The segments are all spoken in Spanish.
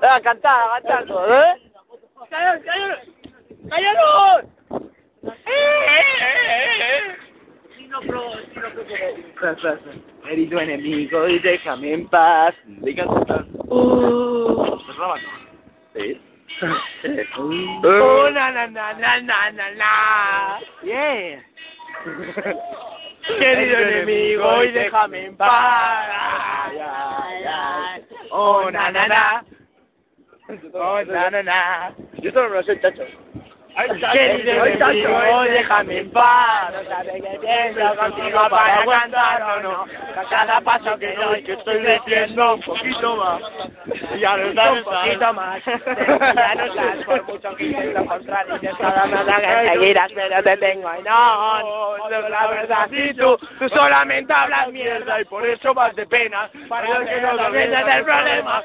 Cantar todo, ¿eh? ¡Callaros! Eres tu enemigo y déjame en paz. Digan cantar. ¿Estás grabando? Sí. Na. Yeah. Querido enemigo y déjame en paz. Oh, na. Oh, na. Yo solo me lo sé, chacho. Querido enemigo, déjame en paz. No sabes que pienso contigo para cantar o no. Cada paso que doy que estoy metiendo un poquito más. Ya no estás un poquito más. Ya no estás por mucho que intento contradices cada nada que seguirás, pero te tengo ahí. No, es la verdad. Si tú solamente hablas mierda y por eso vas de pena. Para que no te pienses del problema.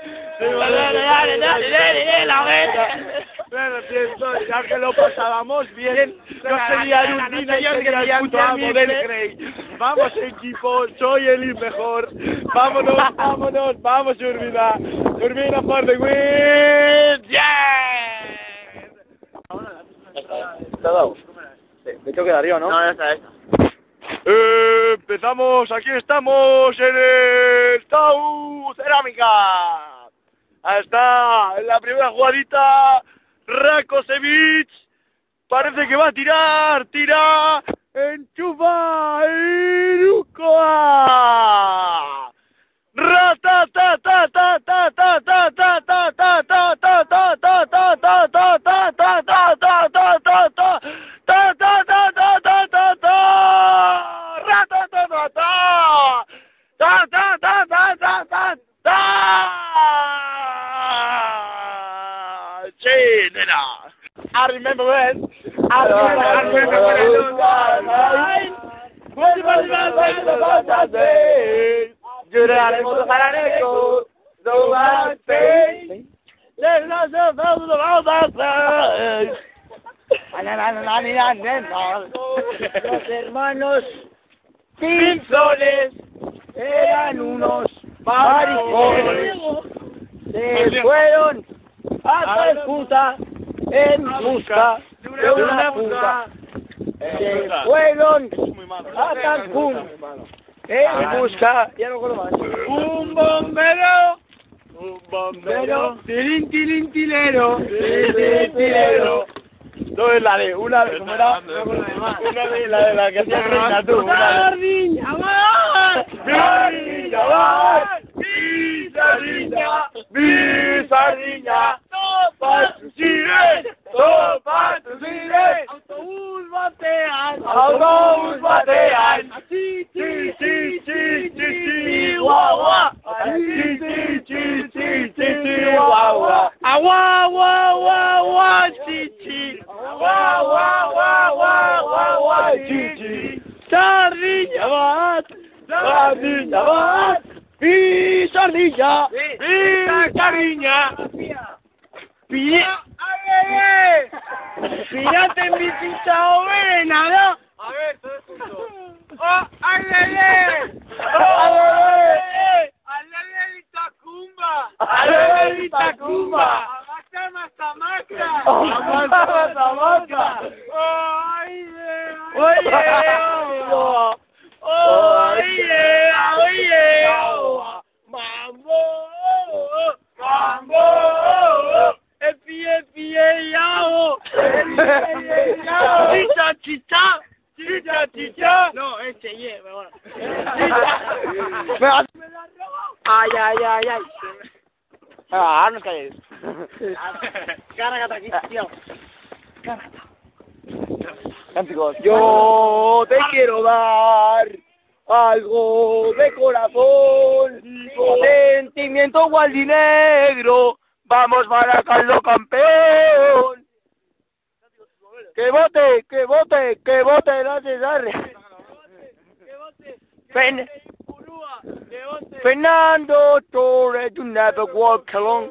Pero siento, ya que lo pasábamos bien, no sería rutina, yo sería el puto amo del Grey. Vamos equipo, soy el mejor. Vamos Urbina for the win. Yeah. ¿Te ha dado? De hecho quedaría, ¿no? No, ya está. Empezamos, aquí estamos en el Tau Cerámica. Ahí está, en la primera jugadita, Rakosevic, parece que va a tira, enchufa, Irukoa, sí, nena. I remember when I remember lloraremos para Neco, no más pain. Los hermanos Pinzones eran unos maricones. Se fueron a Calcuta en busca de una puta. Se fueron a Cancún en busca, ya no recuerdo más. Un bombero, tilintilero. No es la de, una de, ¿cómo era? Una de la que hacía Reina tú. ¡Sardina más! ¡Mi sardina! ¡Topa tus sirens! ¡Autobús batean! ¡Guagua! ¡Guagua! ¡Agua! ¡Chichi! ¡Guagua! ¡Chichi! ¡Sardina bat! ¡Mi sardina! ¡Pirate en visita o venado! A ver, todo junto. ¡Oh, alele! ¡Alele Itacumba! ¡Amasa Mazamaca! ¡Mambo! Chicha. No, ese pero bueno. Me la robó. Ay. Ah, no calles. Cárgate aquí, tío. Cánticos. Yo te quiero dar algo de corazón, sentimiento gualdinegro. Vamos para Caldo campeón. Que vote la Cesarre. Fernando Torres, you never walk alone.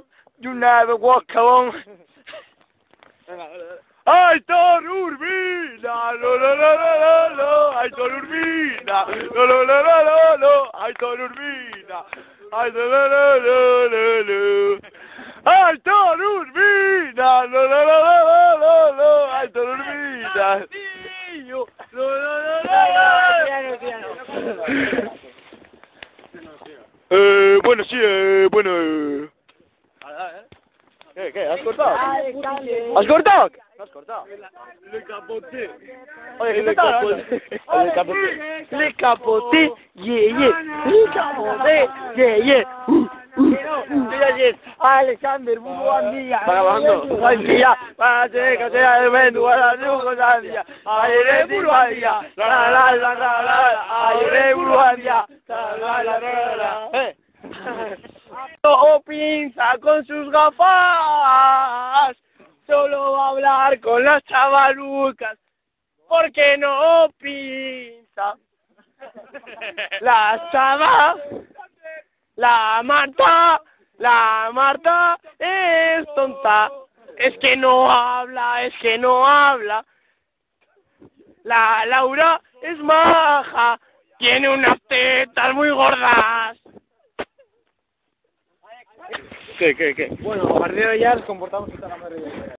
Aitor Urbina, lo, Aitor Urbina, lo, Aitor Urbina, lo. ¿Qué? ¿Has cortado? ¿Has cortado? ¿No has cortado? Le capoté. Oye, ¿qué te está hablando? Le capoté. Le capoté. Yeah, yeah. Le capoté. Yeah, yeah. Alexander Buruandía. Buruandía. Para tener que sea el menú, para tener Buruandía. Ayer Buruandía. La la la la la. Ayer Buruandía. La la la la la. O pinza con sus gafas. Solo va a hablar con las chavalucas. Porque no pinza. La chava. La Marta es tonta, es que no habla. La Laura es maja, tiene unas tetas muy gordas. ¿Qué? Bueno, a partir de ya nos comportamos esta la madre.